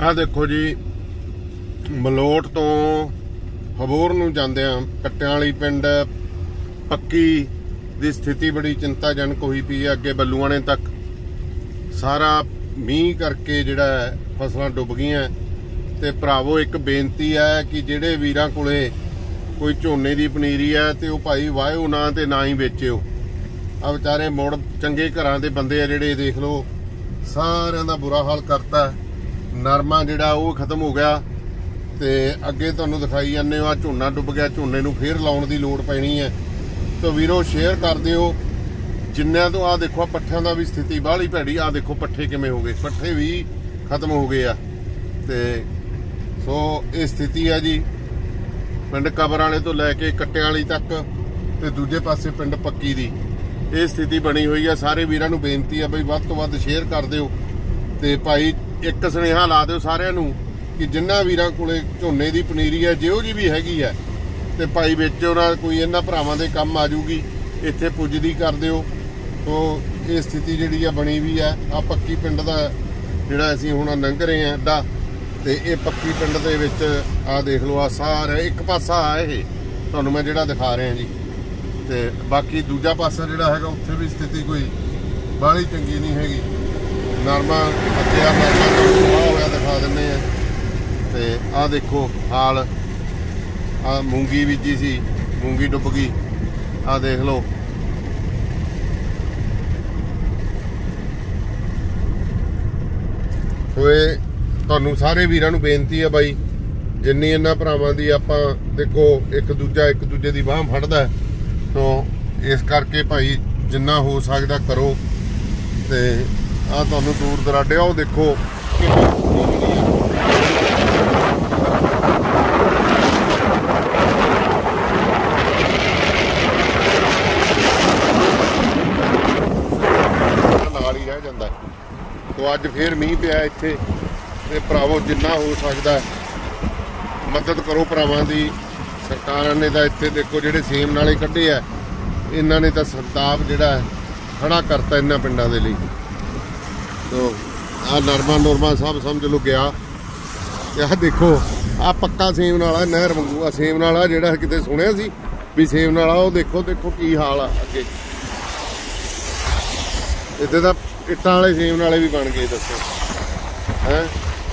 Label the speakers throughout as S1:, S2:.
S1: आ देखो जी, मलोट तो हबोर नूं जांदियां कट्टियां वाली पिंड पक्की दी स्थिति बड़ी चिंताजनक हुई पई है। अगे बल्लूआणे तक सारा मींह करके जिहड़ा फसलां डुब गईयां। ते भरावो एक बेनती है कि जिहड़े वीरां कोले कोई झोने दी पनीरी है ते ओह भाई वाहिओ ना ते ना ही बेचिओ। आ बेचारे मुड़ चंगे घरां दे बंदे आ जिहड़े देख लो सारिआं दा बुरा हाल करता। नरमा जिहड़ा ओह खत्म हो गया ते अगे तुहानूं दिखाई जाने आ झोना डुब गया। झोने नूं फेर लाउण दी लोड़ पैणी है। तो वीरो शेयर कर दिओ जिन्निआं तो। आ देखो पट्ठिआं दा भी स्थिति बाहली भैड़ी। आ देखो पट्ठे किवें हो गए, पट्ठे भी खत्म हो गए आ। ते सो ये स्थिति है जी पिंड कबर वाले तो लैके कट्टियां वाली तक ते दूजे पासे पिंड पक्की दी ये स्थिति बनी हुई है। सारे वीरां नूं बेनती है बई वध तो वध शेयर कर दिओ ते भाई एक सुनेहा ला दिओ सारिआं नूं कि जिन्हां वीरां कोले झोने दी पनीरी है जिहो जी भी हैगी है ते भाई वेचो ना, कोई इन्हां भरावां दे काम आ जूगी, इत्थे पुजदी कर दिओ। तो ये स्थिति जिहड़ी है बनी हुई है। आ पक्की पिंड दा जिहड़ा असीं हुण लंघ रहे हैं अड्डा ते ये पक्की पिंड दे विच आ देख लो। आ सारा एक पासा है ये तुहानूं मैं जिहड़ा दिखा रहा जी। ते बाकी दूजा पासा जिहड़ा हैगा उत्थे भी स्थिति कोई बाहली चंगी नहीं हैगी। नरमा अगे आ नरमा सुहा होया दिखा दिंदे आ। ते आ देखो हाल, आ मूंगी बीजी सी, मूंगी डुब गई। आ देख लो तो ये तुहानूं सारे वीरां नूं बेनती है बाई जिन्नी इन्हां भरावां दी आपां देखो एक दूजे दी बांह फड़दा तो इस करके भाई जिन्ना हो सकदा करो। ते आ तुहानूं दूर दराडे आओ देखो नाल ही रह जांदा। तो अज फिर मींह पिया इत्थे ते भरावो जिन्ना हो सकदा मदद करो भरावां दी। सरकारां ने तां इत्थे देखो जिहड़े सेम नाले कड्ढे आ इन्हां ने तां संताप जिहड़ा खड़ा करता इन्हां पिंडां दे लई। तो आ नरमा नुरमा सब समझ लो गया। ते आ देखो आ पक्का सेम नाला नहर वांगू। आ सेम नाला जिहड़ा किते सुणिआ सी भी सेम नाला, ओह देखो देखो की हाल आ। अगे इत्थे तां इट्टां वाले सेम नाले भी बन गए दसो हैं।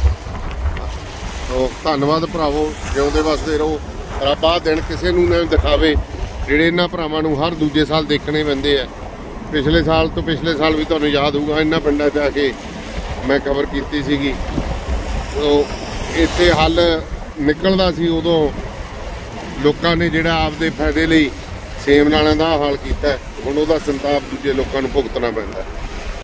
S1: तो धन्नवाद भरावो, जिउंदे वसदे रहो। रब आ दिन किसी नूं ना दिखावे जिहड़े इन्हां भरावां नूं हर दूजे साल देखने पैंदे आ। पिछले साल तो पिछले साल भी तुहानूं याद होऊगा इन्हां पिंडां 'च आके मैं खबर कीती सीगी। तो इत्थे हल निकलदा सी उदों लोकां ने जिहड़ा आपदे फायदे लई सेम नालिआं दा हाल कीता। हुण ओहदा संताप दूजे लोकां नूं भुगतना पैंदा।